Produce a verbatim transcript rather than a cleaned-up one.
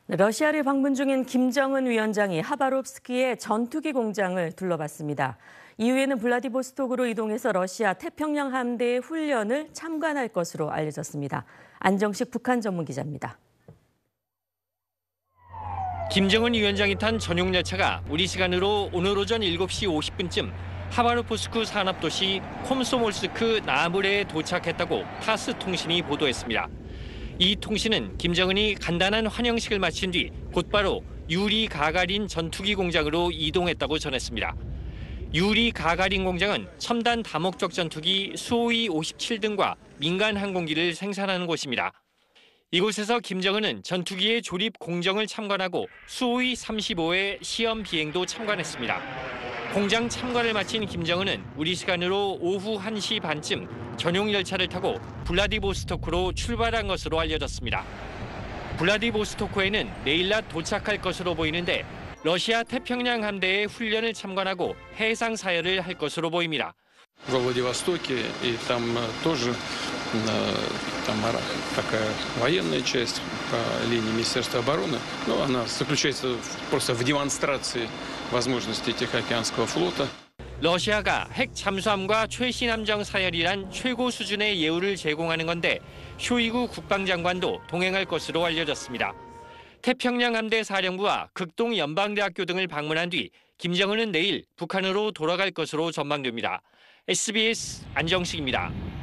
네, 러시아를 방문 중인 김정은 위원장이 하바롭스크의 전투기 공장을 둘러봤습니다. 이후에는 블라디보스톡으로 이동해서 러시아 태평양 함대의 훈련을 참관할 것으로 알려졌습니다. 안정식 북한 전문 기자입니다. 김정은 위원장이 탄 전용 열차가 우리 시간으로 오늘 오전 일곱 시 오십 분쯤 하바롭스크 산업도시 콤소몰스크 나무레에 도착했다고 타스 통신이 보도했습니다. 이 통신은 김정은이 간단한 환영식을 마친 뒤 곧바로 유리 가가린 전투기 공장으로 이동했다고 전했습니다. 유리 가가린 공장은 첨단 다목적 전투기 수호이 오십칠 등과 민간 항공기를 생산하는 곳입니다. 이곳에서 김정은은 전투기의 조립 공정을 참관하고 수호이 삼십오의 시험 비행도 참관했습니다. 공장 참관을 마친 김정은은 우리 시간으로 오후 한 시 반쯤 전용 열차를 타고 블라디보스토크로 출발한 것으로 알려졌습니다. 블라디보스토크에는 내일 낮 도착할 것으로 보이는데 러시아 태평양 함대의 훈련을 참관하고 해상 사열을 할 것으로 보입니다. Во Владивостоке, и там тоже там такая военная часть по линии Министерства обороны, но она заключается просто в демонстрации возможностей Тихоокеанского флота. 러시아가 핵 잠수함과 최신 함정 사열이란 최고 수준의 예우를 제공하는 건데 쇼이구 국방장관도 동행할 것으로 알려졌습니다. 태평양 함대 사령부와 극동 연방대학교 등을 방문한 뒤 김정은은 내일 북한으로 돌아갈 것으로 전망됩니다. 에스비에스 안정식입니다.